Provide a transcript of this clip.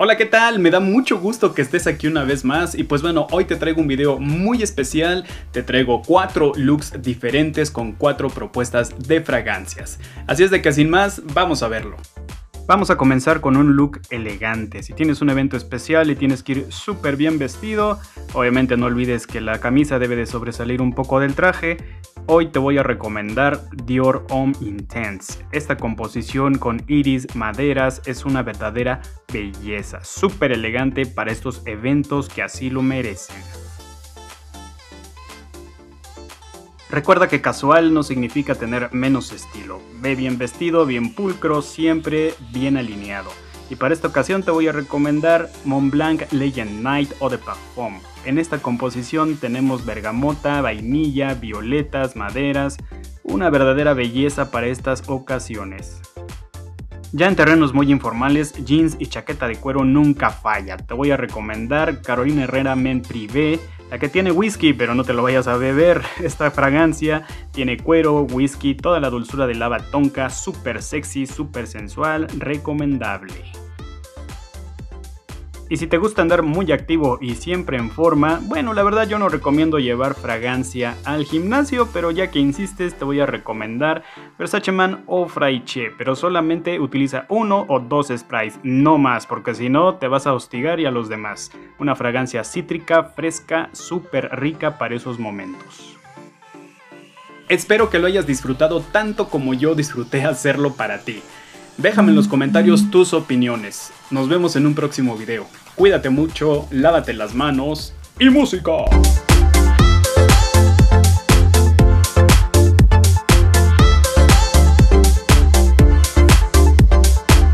Hola, ¿qué tal? Me da mucho gusto que estés aquí una vez más y pues bueno, hoy te traigo un video muy especial. Te traigo 4 looks diferentes con 4 propuestas de fragancias. Así es de que sin más, vamos a verlo. Vamos a comenzar con un look elegante. Si tienes un evento especial y tienes que ir súper bien vestido, obviamente no olvides que la camisa debe de sobresalir un poco del traje. Hoy te voy a recomendar Dior Homme Intense. Esta composición con iris, maderas, es una verdadera belleza. Súper elegante para estos eventos que así lo merecen. Recuerda que casual no significa tener menos estilo. Ve bien vestido, bien pulcro, siempre bien alineado. Y para esta ocasión te voy a recomendar Montblanc Legend Night Eau de Parfum. En esta composición tenemos bergamota, vainilla, violetas, maderas, una verdadera belleza para estas ocasiones. Ya en terrenos muy informales, jeans y chaqueta de cuero nunca falla. Te voy a recomendar Carolina Herrera Men Privé, la que tiene whisky, pero no te lo vayas a beber. Esta fragancia tiene cuero, whisky, toda la dulzura de lava tonka, súper sexy, súper sensual, recomendable. Y si te gusta andar muy activo y siempre en forma, bueno, la verdad yo no recomiendo llevar fragancia al gimnasio, pero ya que insistes te voy a recomendar Versace Man Eau Fraiche, pero solamente utiliza 1 o 2 sprays, no más, porque si no te vas a hostigar y a los demás. Una fragancia cítrica, fresca, súper rica para esos momentos. Espero que lo hayas disfrutado tanto como yo disfruté hacerlo para ti. Déjame en los comentarios tus opiniones. Nos vemos en un próximo video. Cuídate mucho, lávate las manos y música.